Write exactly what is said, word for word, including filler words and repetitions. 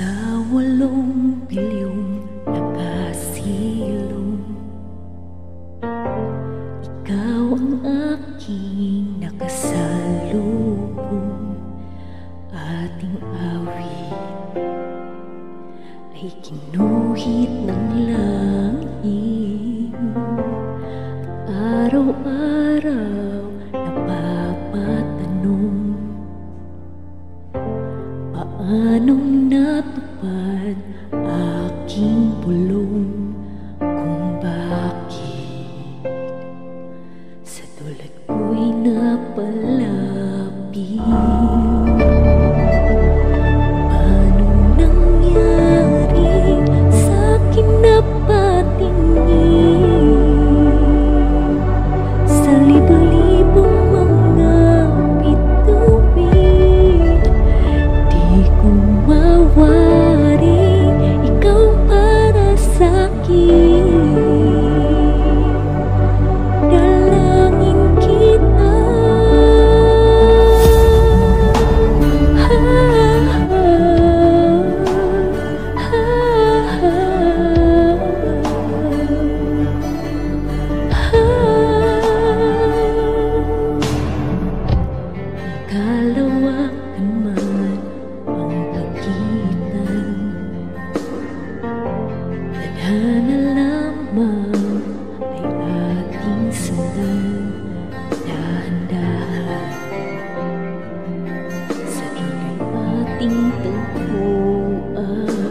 Sa walong bilyong nakasilong, ikaw ang aking nakasalubong. Ating awit ay kinuhit ng langit, araw-araw napapatanong, paanong natupad aking bulong, kung bakit sa tulad ko'y napalapit. Paano nangyari sa'kin napatingin sa libo-libong mga bituin? Di ko mawaring ikaw para sa'kin. Dalangin kita, ha, ha, ha, ha, ha. Kalawakan man ang pagitan, tadhana lamang ay ating sundan. Dahan-dahan sa dulo'y ating tagpuan.